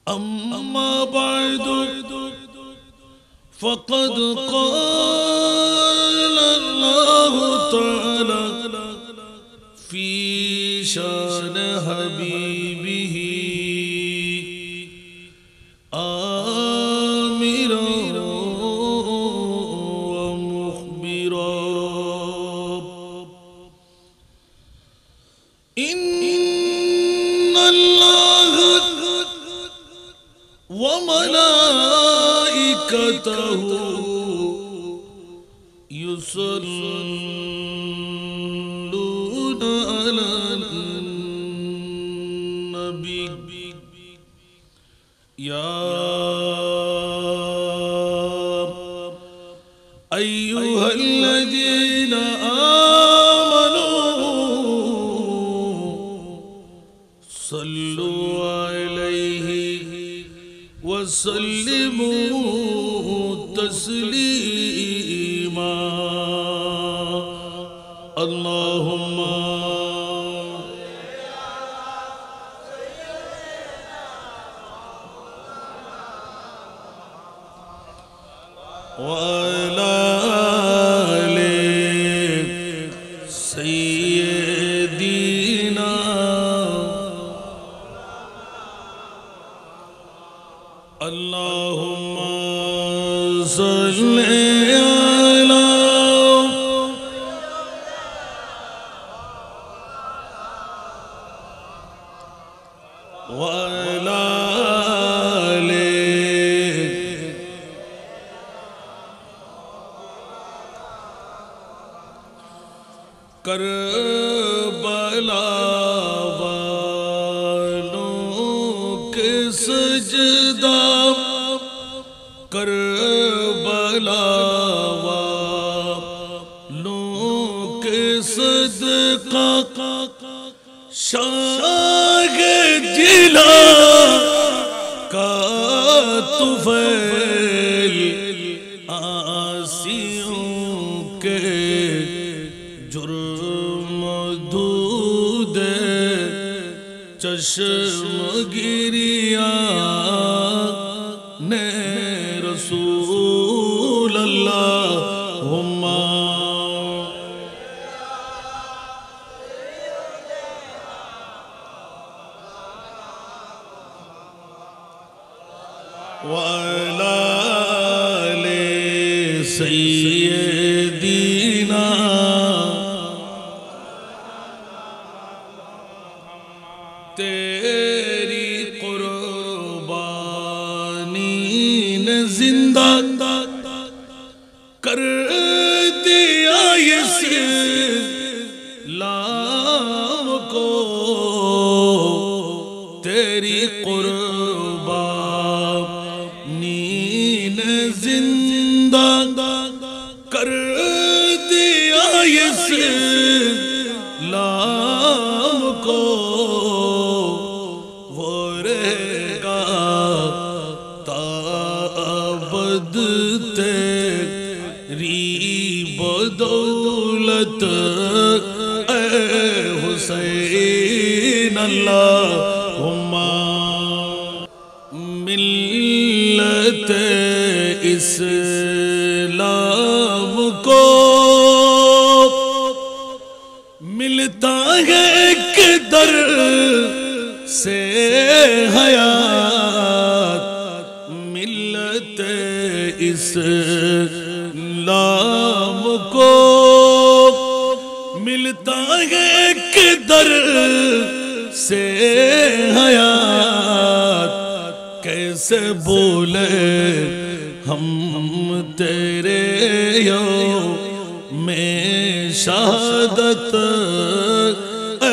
أما بعد فقد قال الله تعالى في شان حبيبه آمرا ومخبرا إن الله وملائكته يصلون على النبي يا أيها الذين آمنوا صلوا عليه وسلموا تسليما اللهم وعلى آل سيدنا اللهم صل على وعلى آل کربلا والوں کے سجدہ کربلا والوں کے صدقہ شاہ جلا کا طفیل آسیوں کے جرم دود چشم گریاں نے رسول اللہم وعلى آل سيدنا تیری قربانی نے زندہ کر دیا اسلام کو تیری قربانی نے زندہ کر دیا اسلام کو وہ رہے گا تا ابد تیری بدولت اے حسین اللہم ملت اسلام کو ملتا ہے کہ در سے حیات ملت اسلام کو ملتا ہے کہ در سے حیات کیسے بولے ہم تیرے یوم شہادت اے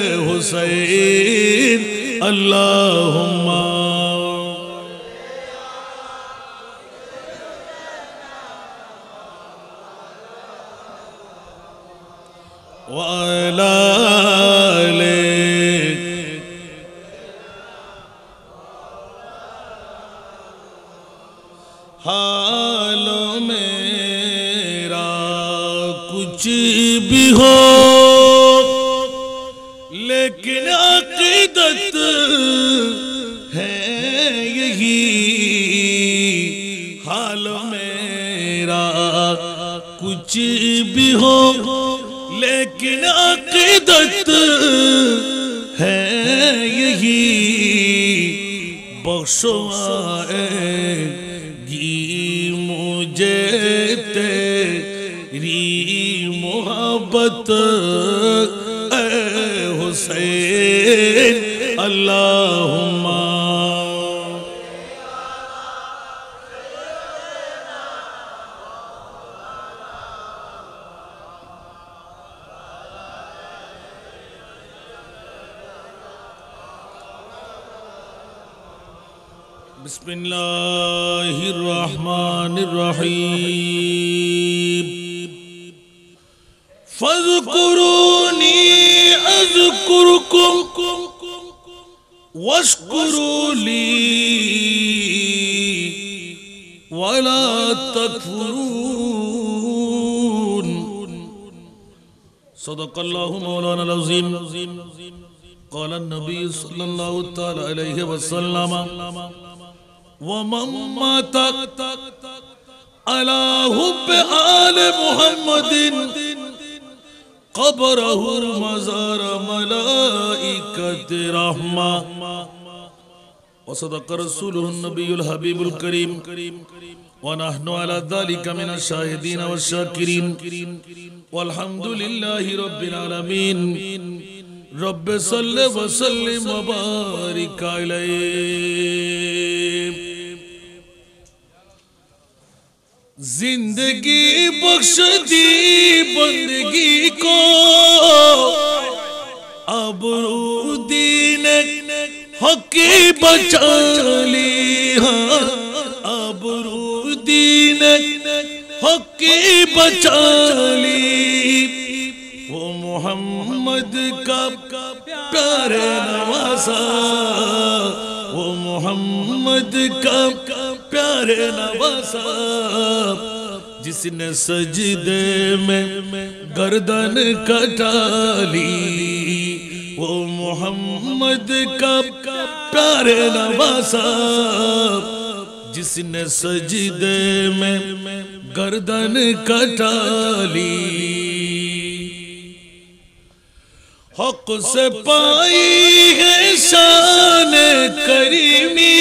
حسین اللہم وعلى آل حال میرا کچھ بھی ہو لیکن عقیدت ہے یہی حال میرا، کچھ بھی ہو لیکن عقیدت ہے یہی، بخشو آئے گی مجھے تیری محبت اے حسین، اللہم بسم اللہ الرحمن الرحیم، فاذکرونی اذکرکم واشکروا لی ولا تکفرون۔ صدق اللہ مولانا العظیم۔ قال النبی صلی اللہ تعالی علیہ وسلم، ومن مات على حب آل محمد قبره مزار ملائكة رحمة، وصدق رسوله النبي الحبيب الكريم، ونحن على ذلك من الشاهدين والشاكرين، والحمد لله رب العالمين، رب صل وسلم وبارك عليه۔ زندگی بخش دی بندگی کو، ابرو دین حق کی بچا لی، ابرو دین حق کی بچا لی، وہ محمد کا پیارے نواسا، وہ محمد کا پیارے نواسا، جس نے سجدے میں گردن کٹا لی، وہ محمد کا پیارے نواسا، جس نے سجدے میں گردن کٹا لی، حق سے پائی ہے شان کریمی،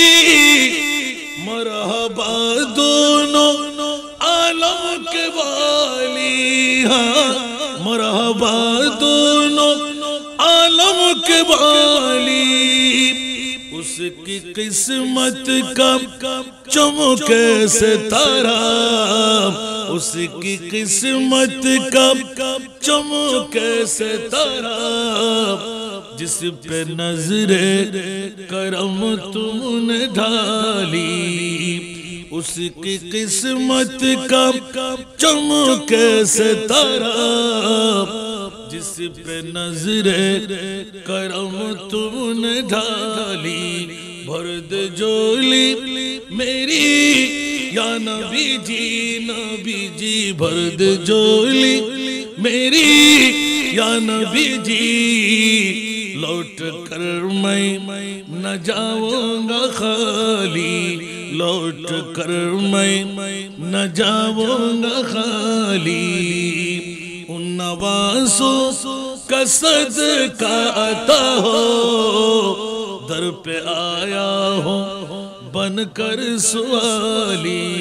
مرحبا دونوں عالم کے والی، مرحبا دونوں عالم کے والی، اس کی قسمت کا چمکے ستارہ، اس کی قسمت کا چمکے ستارہ، جس پہ نظر کرم تم نے ڈالی، اس کی قسمت کا چمکے ستارہ، جس پہ نظر کرم تم نے ڈالی، بھر دے جھولی میری یا نبی جی، نبی جی بھر دے جھولی میری یا نبی جی، لوٹ کر میں نہ جاؤں گا خالی، لوٹ کر میں نہ جاؤں گا خالی، ان نوازوں کا صدقہ عطا ہو، در پہ آیا ہوں بن کر سوالی،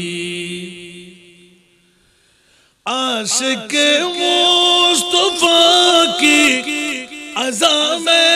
عاشق مصطفیٰ کی عزا میں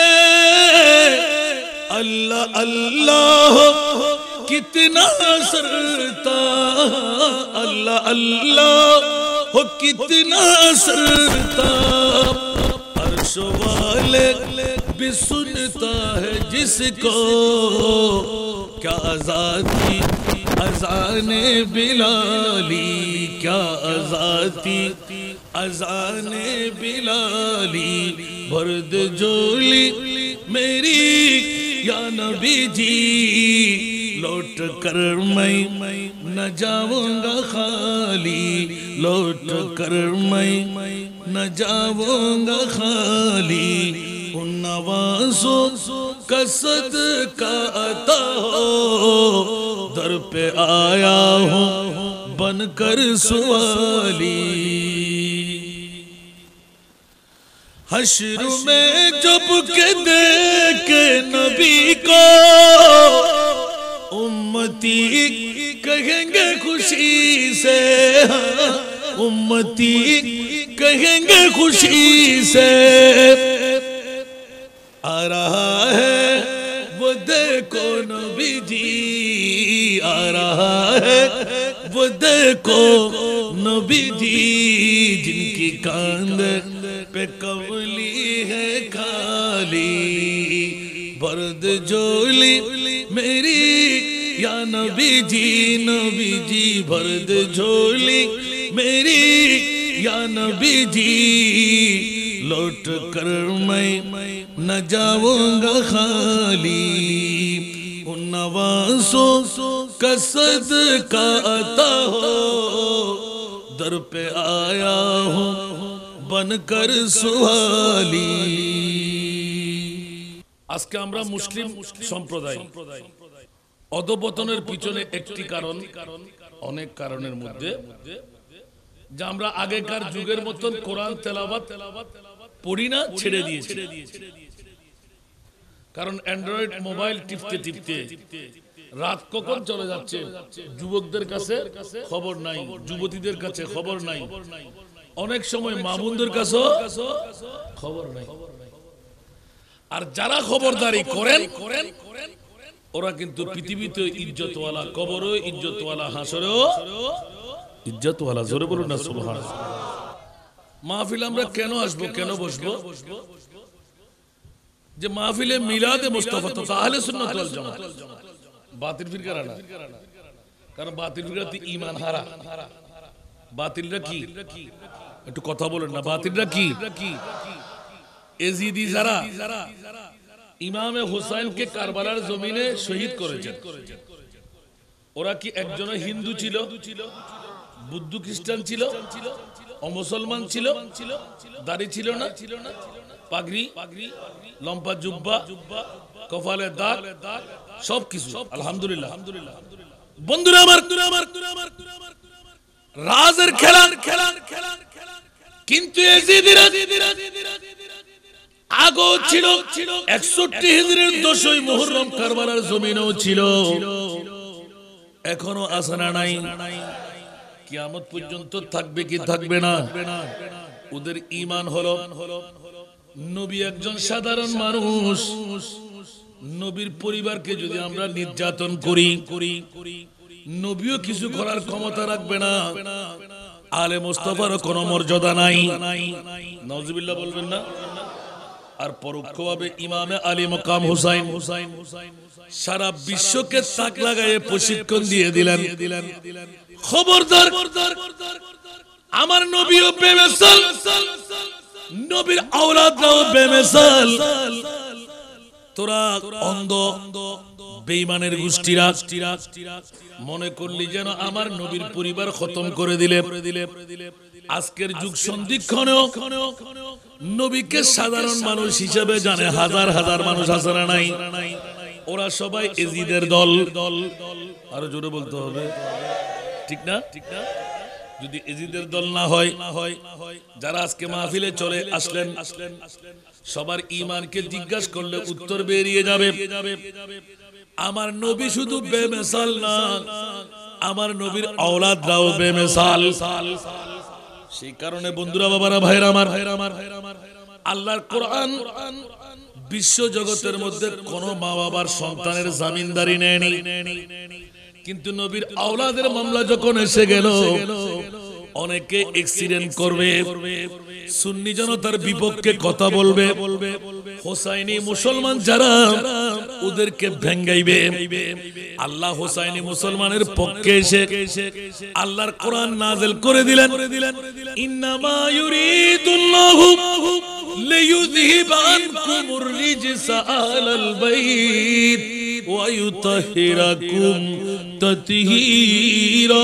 اللہ اللہ کتنا سرتا، اللہ اللہ کتنا سرتا، عرش والے بھی سنتا ہے جس کو، کیا آزادی اذان بلالی، کیا آزادی اذان بلالی، بھر دے جھولی میری یا نبی جی، لوٹ کر میں نہ جاؤں گا خالی، لوٹ کر میں نہ جاؤں گا خالی، उन नवाज़ों का सदका अता हो, दर पे आया हूँ बनकर सवाली। हश्र में जब के देखे नबी को, उम्मती कहेंगे खुशी से, उम्मती कहेंगे खुशी से, आ रहा है वो देखो नबी जी, आ रहा है वो देखो नबी जी, जिनकी कांध पे कवली है खाली, बर्द जोली मेरी या नबी जी, नबी जी बर्द झोली मेरी या नबी जी, लौट कर मैं न जाऊंगा खाली। उन नवाज़ों का सदका अता हो, दर पे आया हूँ बनकर सुहाली। আজকে আমরা মুসলিম সম্প্রদায় অধপতনের পিছনে একটি কারণ, অনেক কারণের মধ্যে, যে আমরা আগেকার যুগের মতন কোরআন তেলাওয়াত পড়ি না, ছেড়ে দিয়েছি। কারণ অ্যান্ড্রয়েড মোবাইল টিপতে টিপতে রাত কখন চলে যাচ্ছে যুবকদের কাছে খবর নাই, যুবতীদের কাছে খবর নাই, অনেক সময় মা বোনদের কাছে খবর নাই। আর যারা খবরদারি করেন ওরা কিন্তু পৃথিবীতে ইজ্জতওয়ালা, কবরও ইজ্জতওয়ালা, হাসরেও ইজ্জতওয়ালা। জোরে বলুন না সুবহানাল্লাহ। মাহফিল আমরা কেন আসবো, কেন বসবো? যে মাহফিলে মিলাদে মুস্তাফা তো আহলে সুন্নাত ওয়াল জামাত, বাতিল ফিরকারা না। কারণ বাতিল ফিরকাতে ঈমান হারা। বাতিলরা কি, একটু কথা বলেন না, বাতিলরা কি? এজিদি যারা ইমামে হুসাইনকে কারবালার জমিনে শহীদ করেছেন, ওরা কি একজন হিন্দু ছিল, বুদ্ধ খ্রিস্টান ছিল, অমুসলমান ছিল, দাড়ি ছিল না, পাগড়ি, লম্বা জুব্বা, কপালে দাগ, সবকিছু আলহামদুলিল্লাহ। বন্ধুরা আমার, রাজের খেলা, কিন্তু এজিদিরা আগো ছিল 61 হিজরির 10ই মুহররম কারবালার জমিনেও ছিল, এখনো আছে না নাই? কিয়ামত পর্যন্ত থাকবে কি থাকবে না? ওদের ঈমান হলো নবী একজন সাধারণ মানুষ, নবীর পরিবারকে যদি আমরা নির্যাতন করি, নবীও কিছু করার ক্ষমতা রাখবে না, আলে মুস্তাফারও কোনো মর্যাদা নাই। নাউজুবিল্লাহ বলবেন না? আর পরোক্ষভাবে ইমামে আলী মাকাম হুসাইন সারা বিশ্বকে তাক লাগায়ে প্রশিক্ষণ দিয়ে দিলেন, খবরদার আমার নবীও বেমিসাল, নবীর আওলাদরাও বেমিসাল, তোরা অন্ধ বেঈমানের গোষ্ঠীরা মনে করলি যেন আমার নবীর পরিবার খতম করে দিলে। আজকের যুগ সন্ধিক্ষণেও নবীকে সাধারণ মানুষ হিসেবে জানে হাজার হাজার মানুষ আছে না নাই? ওরা সবাই এজিদের দল। আরো জোরে বলতে হবে, ঠিক না? যদি এজিদের দল না হয়, যারা আজকে মাহফিলে চলে আসলেন, সবার ঈমানকে জিজ্ঞাসা করলে উত্তর বেরিয়ে যাবে। আমার নবী শুধু বেমিসাল না, আমার নবীর আওলাদরাও বেমিসাল। সেই কারণে বন্ধুরা, বাবারা, ভাইরা আমার, আল্লাহর কোরআন বিশ্ব জগতের মধ্যে কোন মা বাবার সন্তানের জামিনদারি নেয়নি, কিন্তু নবীর আওলাদের মামলা যখন এসে গেল, অনেকে অ্যাক্সিডেন্ট করবে, সুন্নি জনতার বিপক্ষে কথা বলবে, হোসাইনি মুসলমান যারা ওদেরকে ভেঙ্গাইবে। আল্লাহ হোসাইনি মুসলমানের পক্ষে এসে আল্লাহর কোরআন নাযিল করে দিলেন, ইন্নামা ইউরিদুল্লাহু লিইউযহিবা আনকুমুর রিজসা আহলাল বাইত ওয়া ইউতাহিরাকুম তাতহীরা।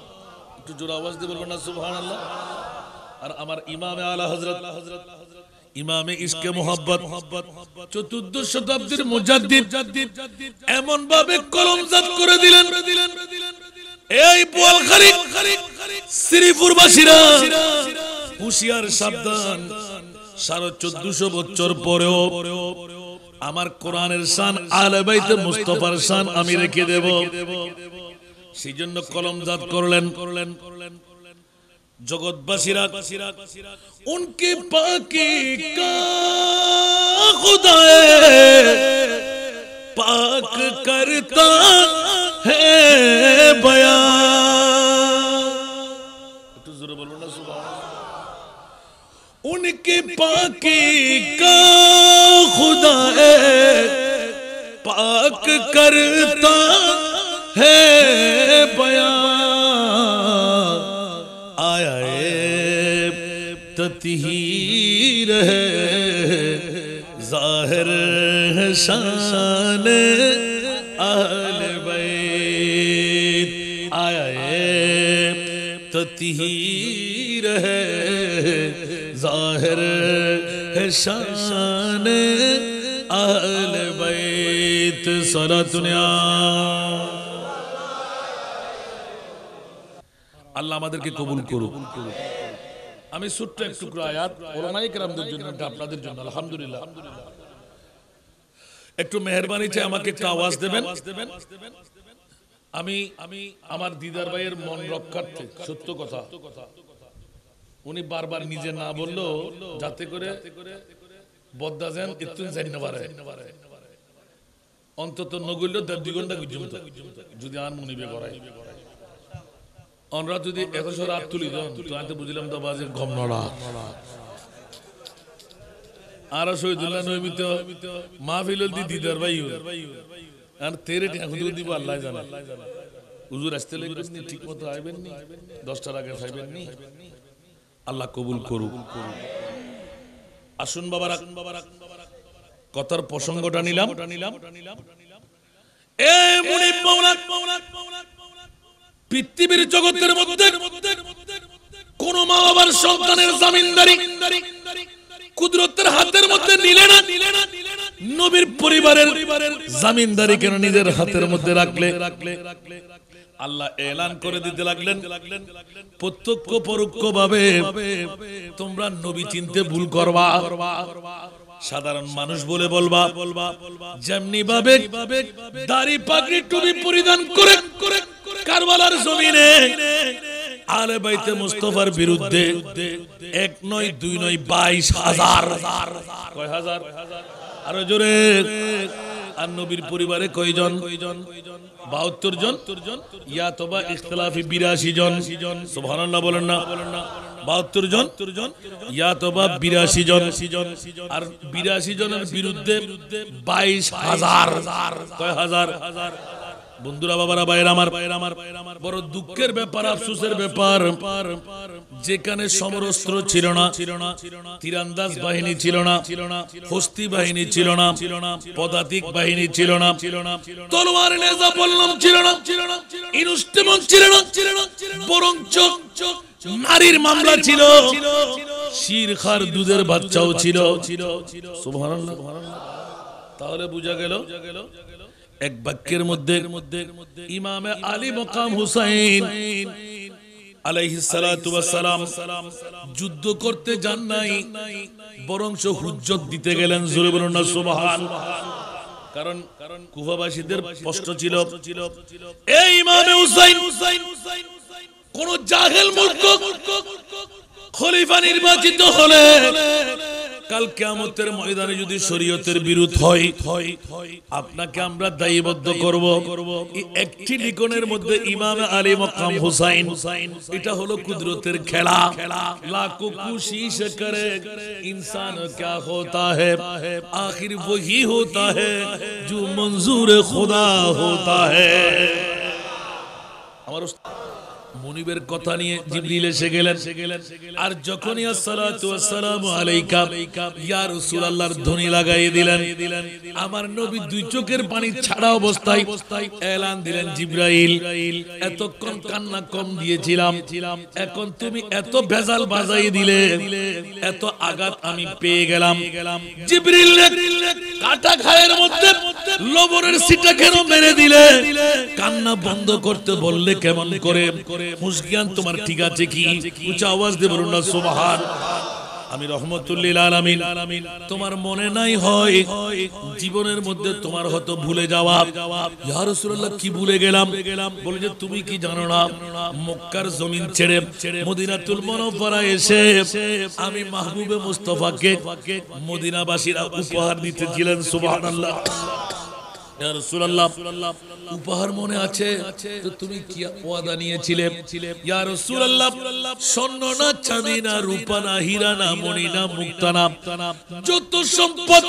একটু জোরে আওয়াজ দিয়ে বলবেন না সুবহানাল্লাহ। আর আমার ইমামে আলা হযরত ইমামে ইশকে মোহাব্বত 14 শতাব্দীর মুজাদ্দিদ এমন ভাবে কলমজাত করে দিলেন, এই বোয়ালখালী শ্রীপুরবাসীরা হুঁশিয়ার সাবধান, 1450 বছর পরেও আমার কোরআনের শান আহলে বাইতে মুস্তাফার শান আমি রেখে দেব। সেই জন্য কলমজাত করলেন। জগৎবাসীরা উনকে পাকি কা খুদায়ে পাক করতা হে বয়ান, একটু জোরে বলুন না সুবহানাল্লাহ। উনকে পাকি কা খুদায়ে পাক করতা হে বয়ান, आया तत्हीर है ज़ाहिर है शान अहले बैत, आया तत्हीर है ज़ाहिर है शान अहले बैत। सलातुनिया আল্লাহ আমাদেরকে কবুল করুক। আমি ছোট্ট এক টুকরো আয়াত ওলামায়ে কেরামদের জন্য, আপনাদের জন্য আলহামদুলিল্লাহ। একটু মেহেরবানি চাই, আমাকে একটু আওয়াজ দেবেন। আমি আমার দিদার ভাইয়ের মন রক্ষার্থে সত্য কথা, উনি বারবার নিজে না বললেও যাতে করে বদ্দা যেন একটু জানি না পারে, অন্তত নগল্য 1.5-2 ঘন্টা পর্যন্ত যদি আর মনিবে করায় আমরা যদি 100 রাত তুলি তো আমি বুঝলাম তো বাজে ঘম নড়া। আর শহীদুল্লাহ নবীত মাহফিল দিদার ভাই আর তেরে টাকা দিব আল্লাহ জানে। হুজুর আসতে লাগবেন নি, ঠিক মতো আইবেন নি, 10টার আগে খাইবেন নি। আল্লাহ কবুল করুক। আসুন বাবারা, কথার প্রসঙ্গটা নিলাম। এ মুনিব মাওলা, পৃথিবীর জগতের মধ্যে কোন মা বাবার সন্তানের জামিনদারি কুদরতের হাতের মধ্যে নিলে না, নবীর পরিবারের জামিনদারি কেন নিজের হাতের মধ্যে রাখলে? আল্লাহ এলান করে দিতে লাগলেন, প্রত্যক্ষ পরোক্ষ ভাবে তোমরা নবী চিনতে ভুল করবা। সাধারণ মানুষ বলে বলবা, যেমনি ভাবে দাড়ি পাগড়ি টুপি পরিধান করে কারবালার জমিনে আহলে বাইতে মুস্তাফার বিরুদ্ধে 1 নয় 2 নয় 22,000, কয় হাজার আরো জোরে। আর নবীর পরিবারে কয়জন? 72 জন, ইয়া তোবা ইখতিলাফি 82 জন। সুবহানাল্লাহ বলেন না? 72 জন, ইয়া তোবা 82 জন। আর 82 জনের বিরুদ্ধে 22,000, কয় হাজার? বন্ধুরা, বাবারা, ভাইয়ের আমার বড় দুঃখের ব্যাপার, আফসোসের ব্যাপার, যেখানে সমরস্ত্র ছিল না, তীরন্দাজ বাহিনী ছিল না, হস্তি বাহিনী ছিল না, পদাতিক বাহিনী ছিল না, তলোয়ার নেজা বললাম ছিল না, ইনস্ট্রুমেন্ট ছিল না, বরঞ্চ নারীর মামলা ছিল, শিরখার দুধের বাচ্চাও ছিল। সুবহানাল্লাহ। তাহলে বুঝা গেল এক বাক্যের মধ্যে ইমামে আলী মকাম হুসাইন আলাইহিস সালাতু ওয়াস সালাম যুদ্ধ করতে যান নাই, বরঞ্চ হুজ্জত দিতে গেলেন। জোরে বলুন না সুবহানাল্লাহ। কারণ কুফাবাসীদের প্রশ্ন ছিল, এই ইমামে হুসাইন কোন জাহেল মূর্খ খলিফা নির্বাচিত হলে কাল কিয়ামতের ময়দানে যদি শরীয়তের বিরোধ হয়, আপনাকে আমরা দায়বদ্ধ করব। এই একটি লিখনের মধ্যে ইমাম আলী মকাম হুসাইন, এটা হলো কুদরতের খেলা। লাখো কোশিশ করে इंसान क्या होता है, आखिर वही होता है जो मंजूर खुदा होता है। আমার মুনিবের কথা নিয়ে জিবরিল এসে গেলেন আর যখনই আসসালাতু ওয়াসসালামু আলাইকা ইয়া রাসূলুল্লাহর ধ্বনি লাগাই দিলেন আমার নবী দুই চোখের পানি ছাড়া অবস্থায় এলান দিলেন জিবরাইল এতক্ষণ কান্না কম দিয়েছিলাম এখন তুমি এত ভেজাল বাজাই দিলে এত আঘাত আমি পেয়ে গেলাম জিবরিল কাটা ঘায়ের মধ্যে লবণের ছিটা কেন মেরে দিলে কান্না বন্ধ করতে বললে কেমন করে মুসকিয়ান তোমার ঠিক আছে কি উচ্চ আওয়াজ দিয়ে বলুন না সুবহান আমি রহমতুল্লিল আলামিন তোমার মনে নাই হয় জীবনের মধ্যে তোমার হয়তো ভুলে যাওয়া ইয়া রাসূলুল্লাহ কি ভুলে গেলাম বলে যে তুমি কি জানো না মক্কার জমিন ছেড়ে মদিনাতুল মুনাওয়ারা এসে আমি মাহবুবে মুস্তাফাকে মদিনাবাসীরা উপহার দিতেছিলেন সুবহানাল্লাহ ইয়া রাসূলুল্লাহ উপহার মনে আছে তো তুমি কি ওয়াদা নিয়েছিলে ইয়া রাসূলুল্লাহ স্বর্ণ না চাঁদি না রূপা না হীরা না মণি না মুক্তা না যত সম্পদ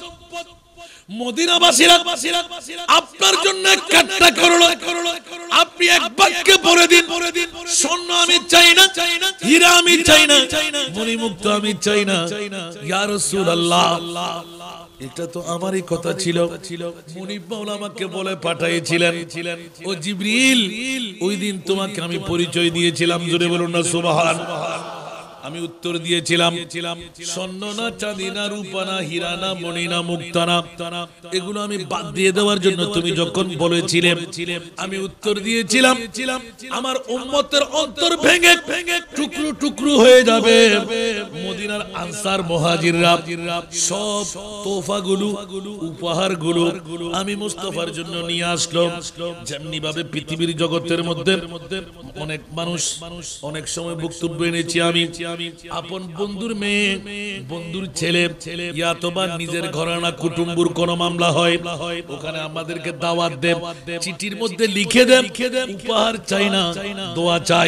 মদিনাবাসীরা আপনার জন্য কাট্টা করলো আপনি এক বাক্যে পড়ে দিন স্বর্ণ আমি চাই না হীরা আমি চাই না মণি মুক্তা আমি চাই না ইয়া রাসূলুল্লাহ এটা তো আমারই কথা ছিল মুনিব মাওলা আমাকে বলে পাঠিয়েছিলেন ও জিবরিল ওই দিন তোমাকে আমি পরিচয় দিয়েছিলাম জোরে বলুন না সুবহান আমি উত্তর দিয়েছিলাম স্বর্ণ না চাঁদি না রূপা না হীরা না মণি না মুক্তা না এগুলো আমি বাদ দিয়ে দেওয়ার জন্য তুমি যখন বলেছিলে আমি উত্তর দিয়েছিলাম আমার উম্মতের অন্তর ভেঙে টুকরো টুকরো হয়ে যাবে মদিনার আনসার মুহাজিররা সব তোফাগুলো উপহারগুলো আমি মুস্তাফার জন্য নিয়ে আসলাম যেমনি ভাবে পৃথিবীর জগতের মধ্যে অনেক মানুষ অনেক সময় বক্তব্য এনেছি আমি আপন বন্ধুর মেয়ে বন্ধুর ছেলে ইয়াতবা নিজের ঘরানা কুটুম্বুর কোন মামলা হয় ওখানে আমাদেরকে দাওয়াত দেন চিঠির মধ্যে লিখে দেন উপহার চাই না দোয়া চাই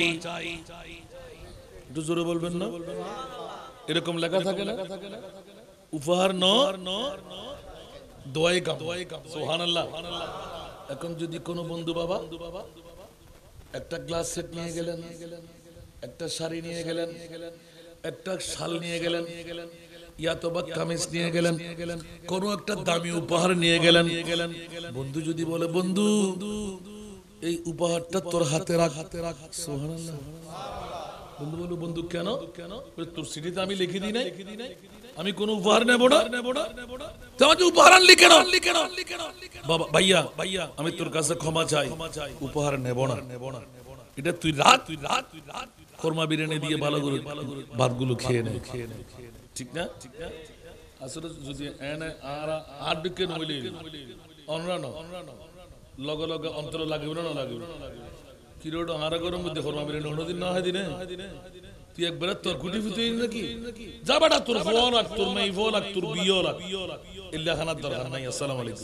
একটু জোরে বলবেন না এরকম লেখা থাকে না উপহার ন দোয়াই কাম সুবহানাল্লাহ এখন যদি কোনো বন্ধু বাবা একটা গ্লাস সেট নিয়ে গেলেন একটা শাড়ি নিয়ে গেলেন একটা শাল নিয়ে গেলেন ইয়াতবা কামিজ নিয়ে গেলেন কোন একটা দামি উপহার নিয়ে গেলেন বন্ধু যদি বলে বন্ধু এই উপহারটা তোর হাতে রাখ সুবহানাল্লাহ বন্ধু বলো বন্ধু কেন তোর চিঠিতে আমি লিখে দিই নাই আমি কোন উপহার নেব না তোমাকে উপহার আনলি কেন বাবা ভাইয়া আমি তোর কাছে ক্ষমা চাই উপহার নেব না এটা তুই রাত খরমা বিরিয়ানি দিয়ে ভালো করে ভাতগুলো খেয়ে নে ঠিক না আসলে যদি এনে আর দিকে নইলে অনরানো লগে লগে অন্তর লাগবে না লাগবে কিরোড হারা গরম মধ্যে খরমা বিরিয়ানি অন্যদিন না হয় দিনে তুই একবার তোর গুটি ফুটে নাকি যা বাড়া তোর ফোন আর তোর মেয়ে ফোন আর তোর বিয়ে ইল্লা খানার দরকার নাই আসসালামু আলাইকুম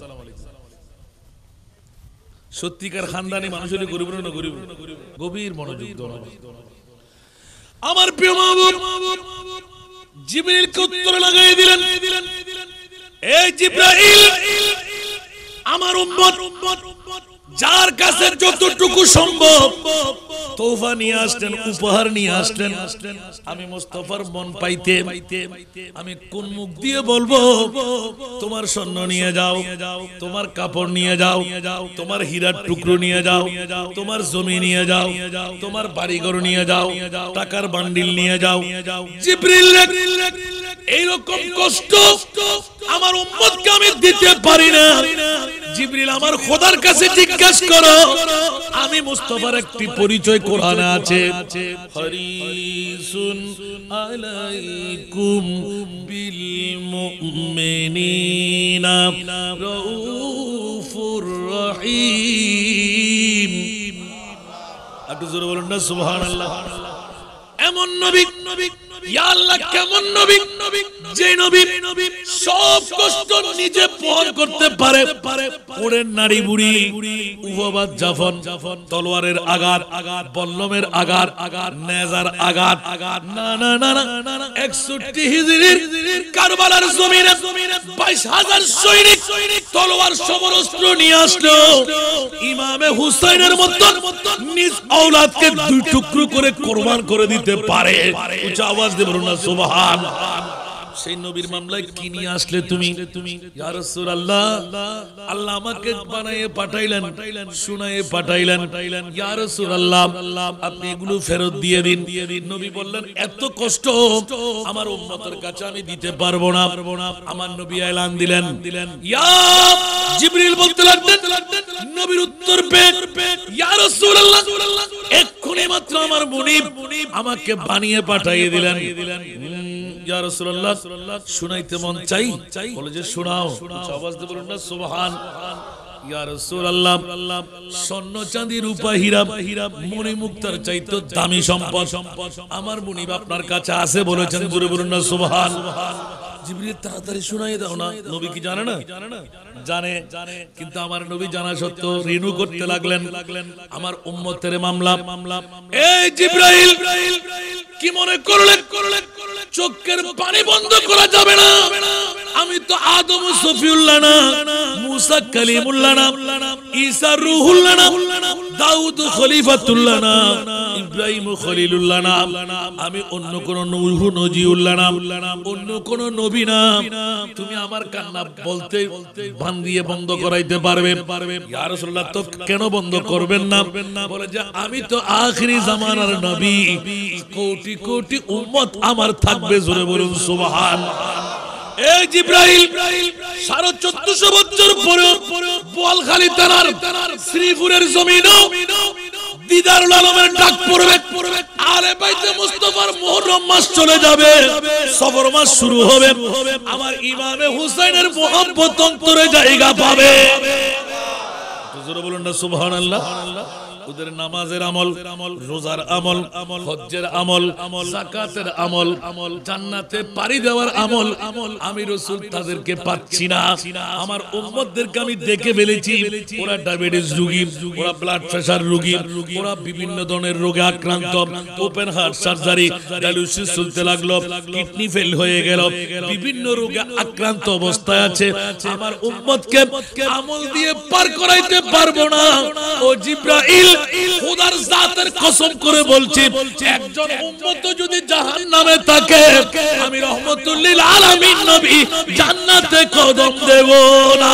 সত্যিকার খানদানি মানুষ হলে গরিব না গরিব গভীর মনোযোগ দাও আমার প্রিয় মাহবুব জিবরিলকে উত্তর লাগাই দিলেন এই জিবরাইল আমার উম্মত যার কাছে যতটুকু সম্ভব তোফা নিয়ে আসলেন উপহার নিয়ে আসলেন আমি মুস্তাফার মন পাইতে আমি কোন মুখ দিয়ে বলবো তোমার স্বর্ণ নিয়ে যাও তোমার কাপড় নিয়ে যাও তোমার হীরার টুকরো নিয়ে যাও তোমার জমি নিয়ে যাও তোমার বাড়িঘর নিয়ে যাও টাকার বান্ডিল নিয়ে যাও জিবরিল এইরকম কষ্ট আমার উম্মতকে আমি দিতে পারি না জিবরিল আমার খোদার কাছে জিজ্ঞাসা করো আমি মুস্তাফার একটি পরিচয় কোরআনে আছে হরিসুন আলাইকুম বিল মুমিনিনা রাউফুর রহিম একটু জোরে বলুন না সুবহানাল্লাহ এমন নবী ইয়া আল্লাহ কেমন নবী যে নবী সব কষ্ট নিজে বহন করতে পারে ওরের নারী বুড়ি উপবাদ জাফন তলোয়ারের আঘাত বল্লমের আঘাত নেজার আঘাত না না না না 61 হিজরির কারবালার জমিনে 22,000 সৈনিক তলোয়ার সমরস্ত্র নিয়ে আসলো ইমামে হুসাইনের মতো নিজ আওলাদকে দুই টুকরো করে কুরবান করে দিতে পারে উচ্চ আওয়াজ দিয়ে বলুন না সুবহানাল্লাহ সেই নবীর মামলায় কি নিয়ে আসলে তুমি ইয়া রাসূলুল্লাহ আল্লাহ আমাকে বানায়ে পাঠাইলেন শুনায়ে পাঠাইলেন ইয়া রাসূলুল্লাহ আপনি এগুলো ফেরত দিয়ে দিন নবী বললেন এত কষ্ট আমার উম্মতের কাছে আমি দিতে পারবো না আমার নবী এলান দিলেন ইয়া জিবরিল বলতে লাগলেন নবীর উত্তর পেয়ে ইয়া রাসূলুল্লাহ এক্ষুনি মাত্র আমার মুনিব আমাকে বানিয়ে পাঠিয়ে দিলেন ইয়া রাসূলুল্লাহ শুনাইতে মন চাই বলে যে শোনাও আওয়াজ দিয়ে বলুন না সুবহান ইয়া রাসূলুল্লাহ স্বর্ণ চাঁদি রূপা হীরা মণি মুক্তার চাইতে দামি সম্পদ আমার মুনিব আপনার কাছে আছে বলেছেন জোরে বলুন না সুবহান জিবরিল তাড়াতাড়ি শুনাইয়ে দাও না নবী কি জানে না জানে কিন্তু আমার নবী জানা সত্ত্বেও রিনু করতে লাগলেন আমার উম্মতের মামলা এই জিবরাইল কি মনে করলেন চোখের পানি বন্ধ করা যাবে না আমি তো আদম সফিউল্লাহ না মুসা কালিমুল্লাহ না ঈসা রূহুল্লাহ না দাউদ খলিফাতুল্লাহ না ইব্রাহিম খলিলুল্লাহ না আমি অন্য কোন নূহ নজিউল্লাহ না অন্য কোন নবী না তুমি আমার কান্না বলতে বান দিয়ে বন্ধ করাইতে পারবে ইয়া রাসূলুল্লাহ তো কেন বন্ধ করবেন না বলে যে আমি তো আখিরি জামানার নবী কোটি কোটি উম্মত আমার থাকবে জোরে বলুন সুবহানাল্লাহ এই জিবরাইল 1450 বছর পরে বোয়ালখালী থানার শ্রীপুরের জমিনে দিদারুল আলমের ডাক পড়বে আলে বাইতে মুস্তাফার মুহররম মাস চলে যাবে সফর মাস শুরু হবে আমার ইমামে হুসাইনের মুহাব্বত অন্তরে জায়গা পাবে জোরে বলুন না সুবহানাল্লাহ ওদের নামাজের আমল রোজার আমল হজ্জের আমল যাকাতের আমল জান্নাতে পাড়ি দেওয়ার আমল আমি রাসূল তাদেরকে পাচ্ছি না আমার উম্মতদেরকে আমি দেখে ফেলেছি ওরা ডায়াবেটিস রোগী ওরা ব্লাড প্রেসার রোগী ওরা বিভিন্ন ধরনের রোগে আক্রান্ত ওপেন হার্ট সার্জারি ডায়ালিসিস চলতে লাগলো কিডনি ফেল হয়ে গেল বিভিন্ন রোগে আক্রান্ত অবস্থায় আছে আমার উম্মতকে আমল দিয়ে পার করাইতে পারবো না ও জিবরাইল খোদার জাতের কসম করে বলছি একজন উম্মত যদি জাহান্নামে থাকে আমি রহমতুল লিল আলামিন নবী জান্নাতে কদম দেব না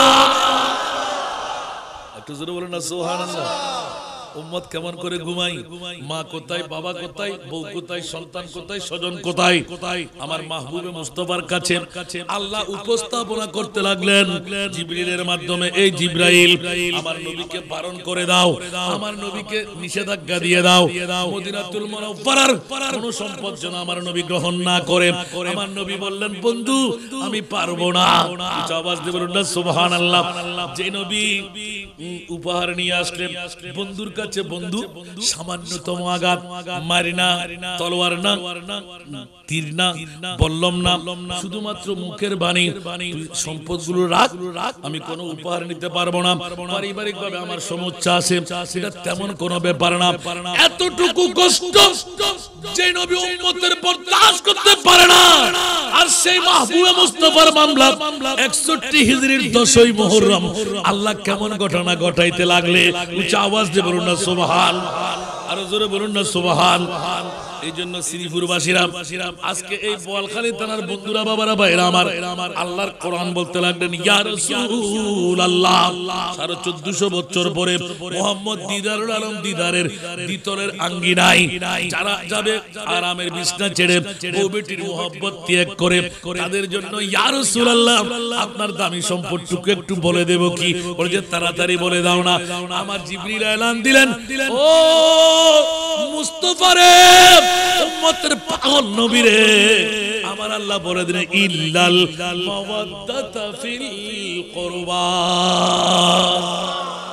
একটু জোরে বলেন না সুবহানাল্লাহ উম্মত কেমন করে ঘুমাই মা কোথায় বাবা কোথায় বউ কোথায় সন্তান কোথায় স্বজন কোথায় আমার মাহবুবে মুস্তাফার কাছে আল্লাহ উপস্থাপনা করতে লাগলেন জিবরিলের মাধ্যমে এই জিবরাইল আমার নবীকে বারণ করে দাও আমার নবীকে নিষেধাজ্ঞা দিয়ে দাও মদিনাতুল মুনাওয়ারার কোন সম্পদ যেন আমার নবী গ্রহণ না করে আমার নবী বললেন বন্ধু আমি পারবো না আওয়াজ দিয়ে বলুন না সুবহানাল্লাহ যে নবী উপহার নিয়ে আসলেন বন্ধুর কাছে বন্ধু সামান্যতম আঘাত মারি না তলোয়ার না তীর না বল্লম না শুধুমাত্র মুখের বাণী সম্পদগুলো রাখ আমি কোনো উপহার নিতে পারবো না পারিবারিক ভাবে আমার সমস্যা আছে সেটা তেমন কোনো ব্যাপার না এতটুকু কষ্ট যে নবী উম্মতের বরদাশত করতে পারে না আর সেই মাহবুবে মুস্তাফার মামলা 61 হিজরির 10ই মুহররম আল্লাহ কেমন ঘটনা ঘটাইতে লাগলে উচ্চ আওয়াজ দিয়ে বলুন না সুবহান আর জোরে বলুন না সুবহান এই জন্য শ্রীপুরবাসীরা আজকে এই বোয়ালখালী থানার বন্ধুরা বাবারা ভাইরা আমার আল্লাহর কোরআন বলতে লাগলেন ইয়া রাসূলুল্লাহ 1450 বছর পরে মুহাম্মদ দিদারুল আলম দিদারের দ্বিতলের আঙ্গিনায় যারা যাবে আরামের বিছনা ছেড়ে বউ বেটির মুহাব্বত ত্যাগ করে তাদের জন্য ইয়া রাসূলুল্লাহ আপনার দামি সম্পদটুকু একটু বলে দেব কি বলে যে তাড়াতাড়ি বলে দাও না আমার জিবরিল এলান দিলেন ও মুস্তাফা রে উম্মতের পাগল নবী রে আমার আল্লাহ বলে দিলেন ইল্লাল মাওয়াদ্দাতা ফিল কুরবা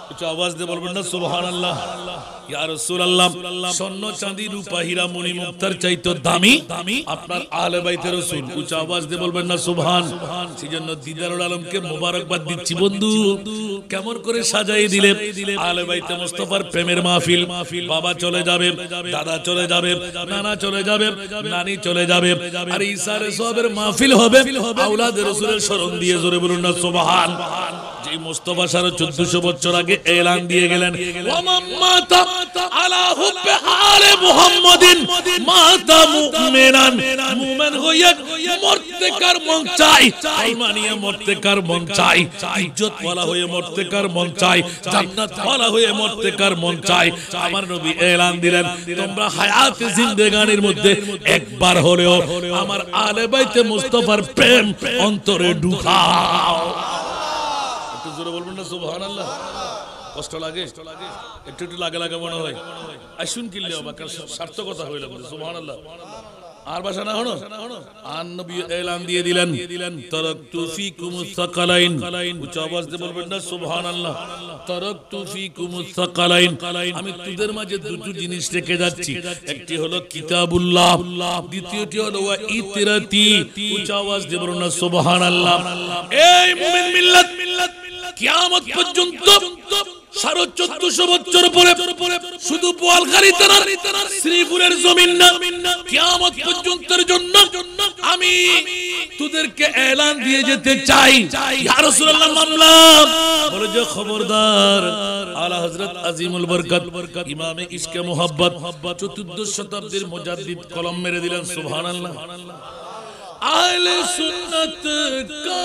একটু আওয়াজ দিয়ে বলবেন না সুবহানাল্লাহ। ইয়া রাসূলুল্লাহ, স্বর্ণ চাঁদি রূপা হীরা মণি মুক্তার চাইতে দামি আপনার আহলে বাইতে রাসূল। উচ্চ আওয়াজ দিয়ে বলবেন না সুবহান। সেজন্য দিদারুল আলমকে মোবারকবাদ দিচ্ছি বন্ধু, কেমন করে সাজাই দিলে আহলে বাইতে মুস্তাফার প্রেমের মাহফিল। বাবা চলে যাবে, দাদা চলে যাবে, নানা চলে যাবে, নানি চলে যাবে, আর ইসারে সওয়াবের মাহফিল হবে আওলাদের রাসূলের শরণ দিয়ে। জোরে বলুন না সুবহান। যে মুস্তাফা 1450 বছর আগে এলান দিয়ে গেলেন, ওয়ামাম্মাতা আলা হুব্বে আলে মুহাম্মাদিন মাতা মুমিনান। মুমিন হয়ে মরতে কার মন চাই, কলমানিয়া মরতে কার মন চাই, ইজ্জত ওয়ালা হয়ে মরতে কার মন চাই, জান্নাত ওয়ালা হয়ে মরতে কার মন চাই। আমার নবী এলান দিলেন, তোমরা হায়াতে জিন্দেগানির মধ্যে একবার হলেও আমার আলে বাইতে মুস্তাফার প্রেম অন্তরে ঢুকাও। একটু জোরে বলবেন না সুবহানাল্লাহ। কষ্ট লাগে, একটু একটু লাগে লাগে মনে হয়। আসুন কিনলে বাকার সার্থকতা হইল সুবহানাল্লাহ। আর ভাষা না হলো, আর নবী এলান দিয়ে দিলেন, তারাকতু ফিকুমুস সাকালাইন। উচ্চ আওয়াজ দিয়ে বলবেন না সুবহানাল্লাহ। তারাকতু ফিকুমুস সাকালাইন, আমি তোদের মাঝে দুটো জিনিস রেখে যাচ্ছি। একটি হলো কিতাবুল্লাহ, দ্বিতীয়টি হলো ওয়া ইতরাতি। উচ্চ আওয়াজ দিয়ে বলুন না সুবহানাল্লাহ। এই মুমিন মিল্লাত কিয়ামত পর্যন্ত 1450 বছর পরে শুধু বোয়ালখালী থানার শ্রীপুরের জমিন না, কিয়ামত পর্যন্তের জন্য আমি তোদেরকে এলান দিয়ে যেতে চাই। ইয়া রাসূলুল্লাহ মামলা বলে যে খবরদার। আলা হযরত আজিমুল বরকত ইমামে ইশকে মুহাব্বত 14 শতাব্দীর মুজাদ্দিদ কলম মেরে দিলেন সুবহানাল্লাহ। আহলে সুন্নাত का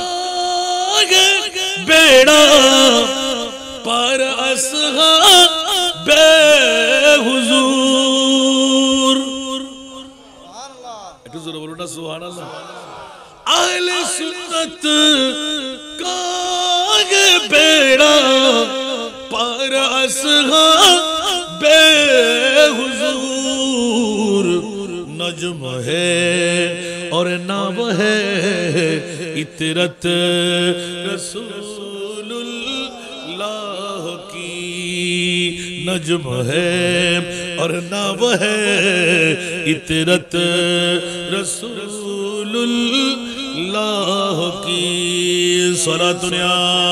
बेड़ा पर असहाबे हुजूर। একটু জোরে বলুন না সুবহানাল্লাহ। আহলে সুন্নাত का बेड़ा पर असहाबे हुजूर। नज्म है और नाम है इतरत रसूलुल्लाह की। नज्म है और नाम है इतरत रसूलुल्लाह की। सलातुनिया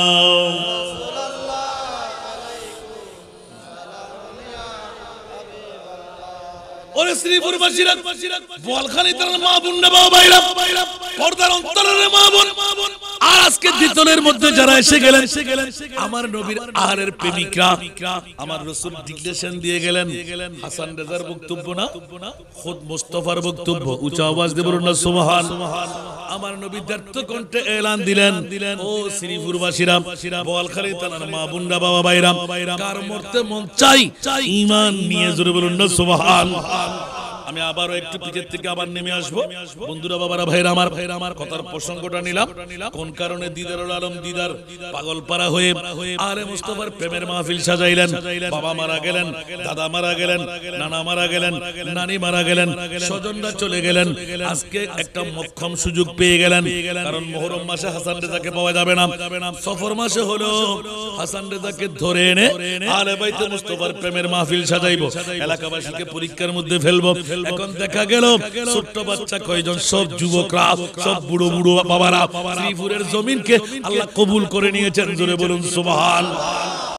और শ্রীপুরবাসীরা বোয়ালখালী থানার মা বোন না বাবা ভাইরা, পর্দার অন্তরের মা বোন, আর আজকে দ্বিতলের মধ্যে যারা এসে গেলেন আমার নবীর আহলের প্রেমিকরা, আমার রাসূল ডিক্লেরেশন দিয়ে গেলেন। হাসান রেজার বক্তব্য না, খুদ মুস্তাফার বক্তব্য। উচ্চ আওয়াজ দিয়ে বলুন না সুবহান। আমার নবী দ্ব্যর্থ কণ্ঠে এলান দিলেন, ও শ্রীপুরবাসীরা, বোয়ালখালী থানার মা বোনরা, বাবা ভাইরা, কার মরতে মন চাই ঈমান নিয়ে জোরে বলুন না সুবহান। আমি আবারও একটু পিছের থেকে আবার নেমে আসবো। বন্ধুরা, বাবারা, ভাইরা আমার কথার প্রসঙ্গটা নিলাম কোন কারণে। দিদারুল আলম দিদার পাগলপাড়া হয়ে আলে মুস্তাফার প্রেমের মাহফিল সাজাইলেন। বাবা মারা গেলেন, দাদা মারা গেলেন, নানা মারা গেলেন, নানি মারা গেলেন, স্বজনরা চলে গেলেন। আজকে একটা মক্ষম সুযোগ পেয়ে গেলেন, কারণ মুহররম মাসে হাসান রেজাকে পাওয়া যাবে না, সফর মাসে হলো হাসান রেজাকে ধরে এনে আলে বাইতে মুস্তাফার প্রেমের মাহফিল সাজাইবো, এলাকাবাসীকে পরীক্ষার মধ্যে ফেলবো। এখন দেখা গেল ছোট্ট বাচ্চা কয়জন, সব যুবকরা, সব বুড়ো বুড়ো বাবারা শ্রীপুরের জমিনকে আল্লাহ কবুল করে নিয়েছেন। জোরে বলুন সুবহান।